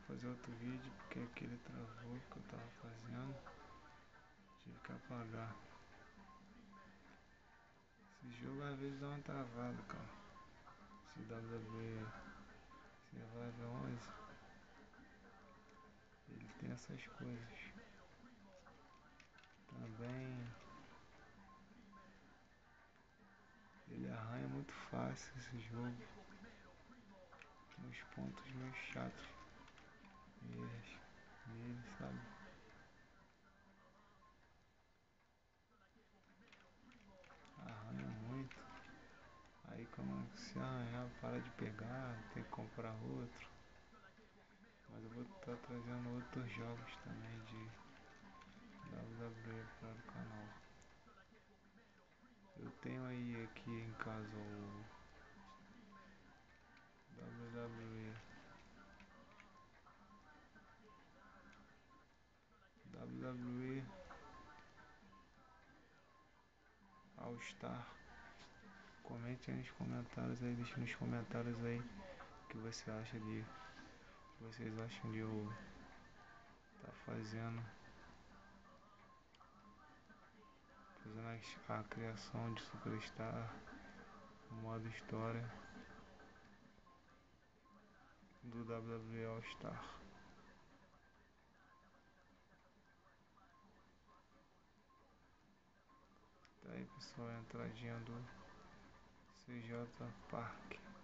fazer outro vídeo porque aquele travou que eu tava fazendo. Tive que apagar. Esse jogo às vezes dá uma travada, cara. Esse WWE Survivor 11, ele tem essas coisas. Também ele arranha muito fácil esse jogo. Tem uns pontos meio chatos nele, sabe? Arranha muito. Aí quando se arranhar, para de pegar, tem que comprar outro. Mas eu vou estar trazendo outros jogos também de WWE para o canal. Eu tenho aí aqui em casa o WWE All Star. Comente aí nos comentários aí, deixe nos comentários aí o que você acha de. O que vocês acham de eu tá fazendo a criação de Superstar, o modo história do WWE All Star. Tá aí pessoal, a entradinha do CJ Park.